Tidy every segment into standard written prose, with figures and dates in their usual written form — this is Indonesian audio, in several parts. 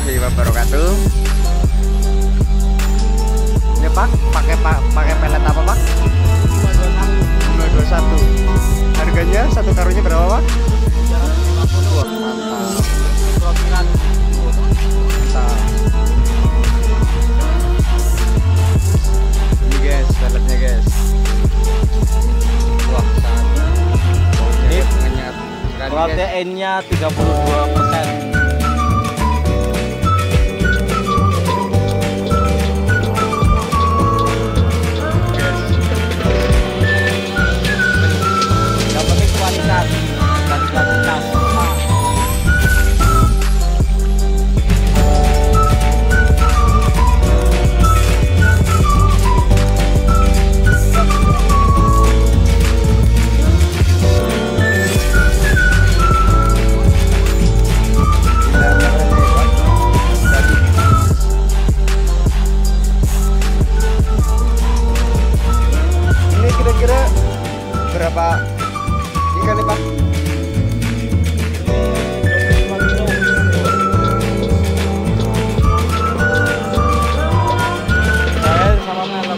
warahmatullahi wabarakatuh. Ini Pak, pakai pelet apa Pak? 221. Harganya satu karungnya berapa Pak? 350. Wah, mantap. Mantap. Ini guys, peletnya guys. Wah, sangat. Ini mengenyat. Proteinnya 32%. Kira-kira berapa ikan nih Pak? Saya sama melem.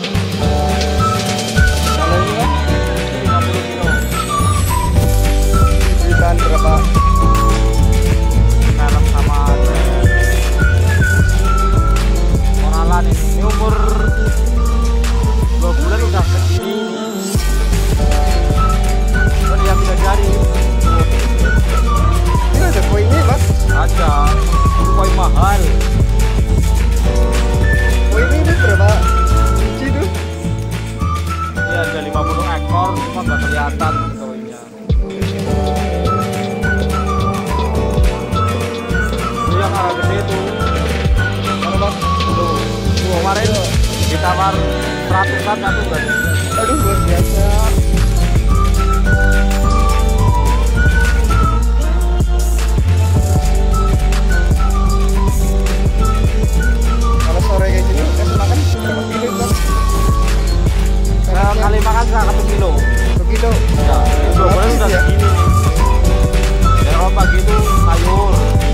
Kalau ini kan 50 kilo. Ikan berapa? Melem sama moralan ini umur 2 bulan udah segini. Kan dia bisa jari. Ini ada koinnya Pak? Ada koi mahal. Koin ini berapa biji tuh? Ini ada 50 ekor, cuma nggak kelihatan koinnya. Ini yang agak gede tuh. Mana Pak? Tuh, kemarin ditawar 100-an satu kan. Aduh, luar biasa. Kalau sore kayak gini kasih makan berapa kilo Pak? Kali makan 1 kilo. 1 kilo. Ya, itu boleh sudah ya? segini nih. Dan kalau pagi itu sayur.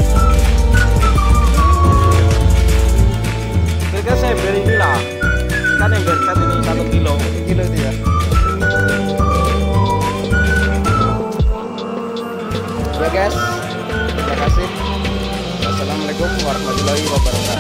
Kira-kira saya beli ini lah. Kan yang berset ini 1 kilo. 1 kilo itu ya. Ya guys, terima kasih. Wassalamualaikum warahmatullahi wabarakatuh.